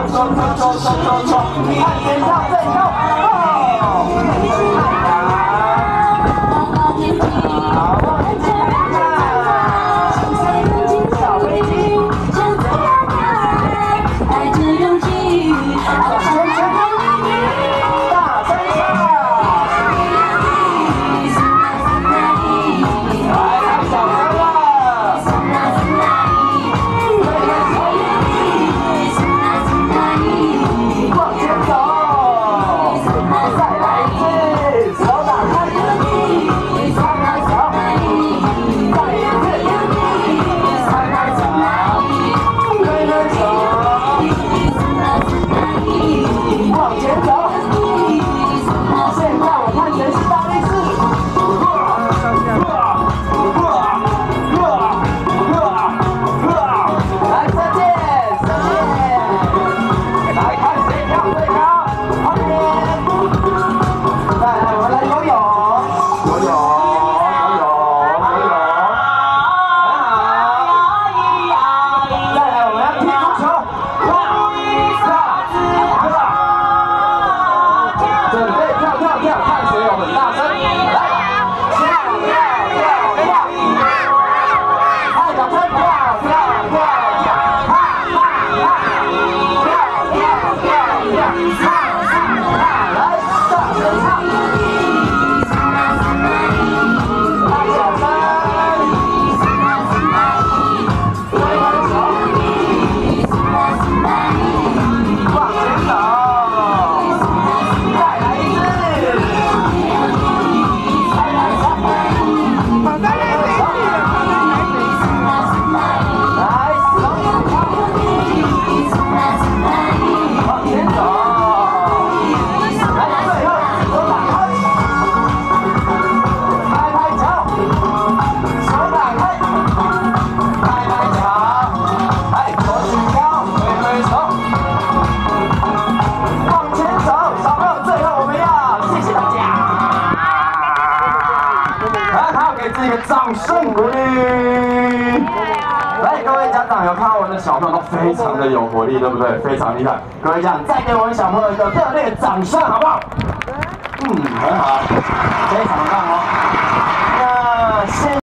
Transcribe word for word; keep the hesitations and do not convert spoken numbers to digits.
走走走走走走，看前跳最高，哦，太阳，好，往前看，小飞机，带着勇气，大声唱，大声唱。 一个掌声鼓励！来，各位家长有看到我们的小朋友都非常的有活力，对不对？非常厉害。各位家长，再给我们小朋友一个热烈的掌声，好不好？嗯，很好，非常棒哦。那现